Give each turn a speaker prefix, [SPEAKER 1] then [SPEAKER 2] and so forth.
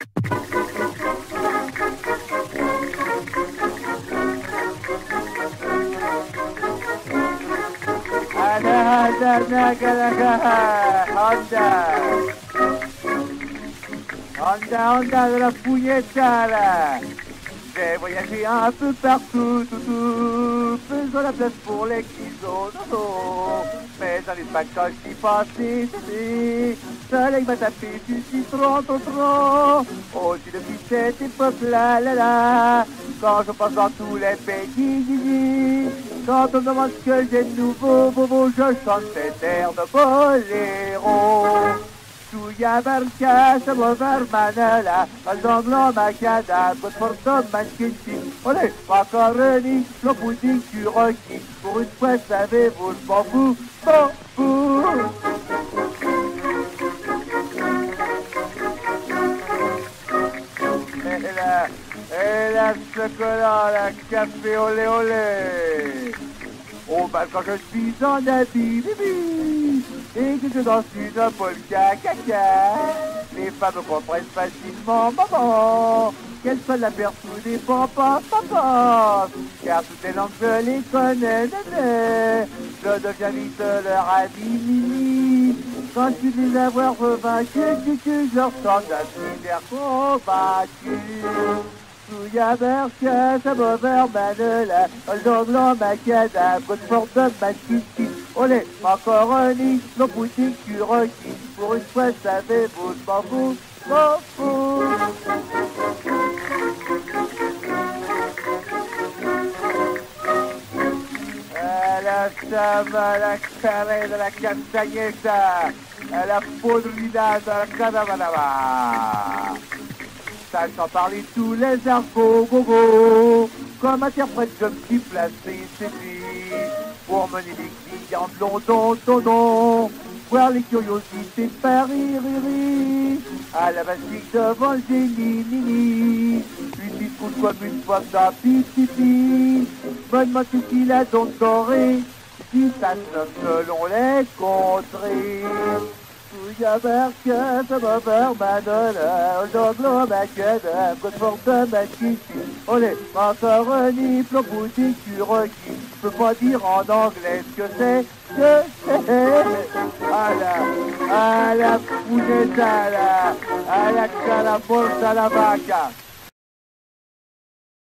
[SPEAKER 1] أنا هدرناك لك هوندا Honda, Honda de la puñetara. J'ai voyagé un peu partout, faisant la place pour les kisos, mais dans les pas quand j'y passais, le soleil m'a tapé du citron, trop. Au-dessus depuis cette époque-là, quand je passe dans tous les pays, quand on me demande ce que j'ai de nouveau, bobo, je chante cet air de boléro. Tuya barca, se mover manela, al domlo macada, pot porto manquinti. Olé, macaroni, le pudding du Rocky. Pour une fois, savez-vous, je m'en fous, m'en fous. Et la chocolat, la café, olé, olé. Oh, bah quand je suis en habit, bibi, et que je danse une polka, caca, les femmes comprennent facilement, maman, qu'elles soient la berceau des papas, car toutes les langues je les connais, néné, je deviens vite leur ami, mimi, quand je suis les avoir revaincus, je leur sens d'un cyber combattu. Tuya berka, sa mover manela, al domlo macada, pot porto manquinti. Olé, macaroni, le pudding du Rocky. Pour une fois, savez-vous, je m'en fous, m'en fous. À la chama, à la carré de la castagnetta, à la podrida de la cadavanava. Ça sans parler tous les argots, gogo. Comme interprète, je me suis placé, c'est lui. Pour mener les clients de London, ton voir les curiosités de Paris, riri. À la basique devant le génie, nini. Une biscoute comme une fois ça, pipi. Bonne tout qu'il a donc doré. Si ça se selon les contrées. Tuya berka, sa mover manela, al domlo macada, pot porto manquinti. Olé, macaroni, le pudding du Rocky. Je peux pas dire en anglais ce que c'est, à la puñetara, à la calabolsa, la vaca.